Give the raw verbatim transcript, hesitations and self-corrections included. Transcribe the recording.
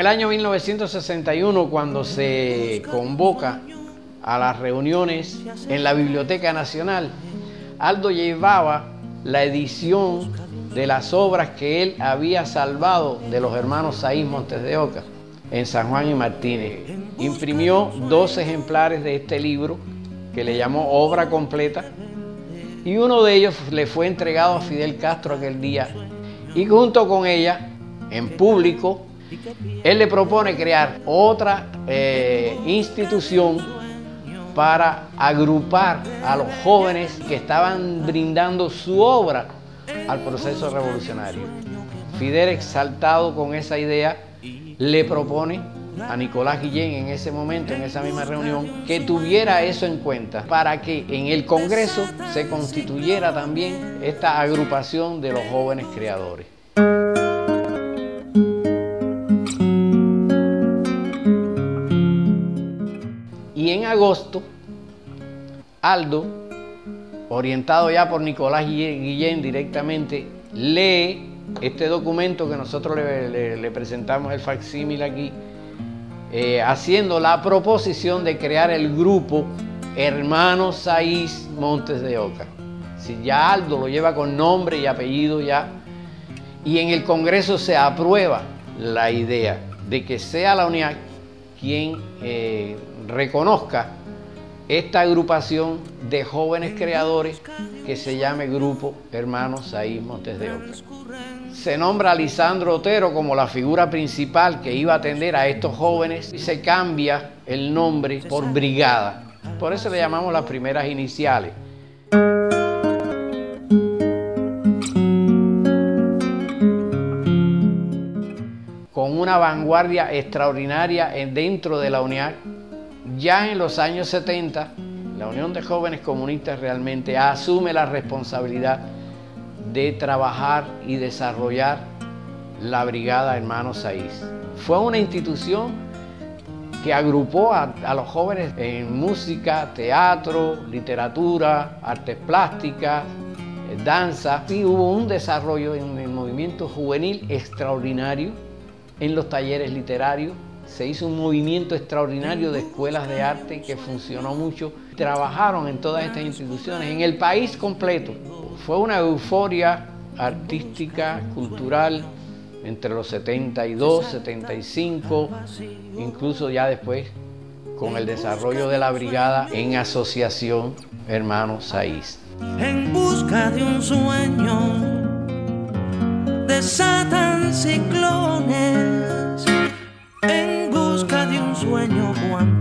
el año mil novecientos sesenta y uno, cuando se convoca a las reuniones en la Biblioteca Nacional, Aldo llevaba la edición de las obras que él había salvado de los hermanos Saiz Montes de Oca en San Juan y Martínez. Imprimió dos ejemplares de este libro que le llamó Obra Completa, y uno de ellos le fue entregado a Fidel Castro aquel día, y junto con ella, en público, él le propone crear otra eh, institución para agrupar a los jóvenes que estaban brindando su obra al proceso revolucionario. Fidel, exaltado con esa idea, le propone a Nicolás Guillén en ese momento, en esa misma reunión, que tuviera eso en cuenta para que en el Congreso se constituyera también esta agrupación de los jóvenes creadores. Y en agosto, Aldo, orientado ya por Nicolás Guillén directamente, lee este documento que nosotros le, le, le presentamos el facsímil aquí, eh, haciendo la proposición de crear el grupo Hermanos Saiz Montes de Oca. Si ya Aldo lo lleva con nombre y apellido ya, y en el Congreso se aprueba la idea de que sea la UNIAC quien eh, reconozca esta agrupación de jóvenes creadores que se llame Grupo Hermanos Saiz Montes de Oca. Se nombra a Lisandro Otero como la figura principal que iba a atender a estos jóvenes y se cambia el nombre por Brigada. Por eso le llamamos las primeras iniciales. Con una vanguardia extraordinaria dentro de la UNIAC. Ya en los años setenta, la Unión de Jóvenes Comunistas realmente asume la responsabilidad de trabajar y desarrollar la Brigada Hermanos Saiz. Fue una institución que agrupó a, a los jóvenes en música, teatro, literatura, artes plásticas, danza. Y hubo un desarrollo en el movimiento juvenil extraordinario, en los talleres literarios. Se hizo un movimiento extraordinario de escuelas de arte que funcionó mucho. Trabajaron en todas estas instituciones, en el país completo. Fue una euforia artística, cultural, entre los setenta y dos, setenta y cinco, incluso ya después, con el desarrollo de la brigada en asociación Hermanos Saiz. En busca de un sueño, desatan ciclones. En busca de un sueño, Juan